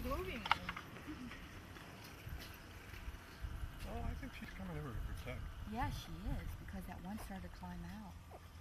moving. Oh, I think she's coming over to protect. Yeah, she is, because that one started to climb out.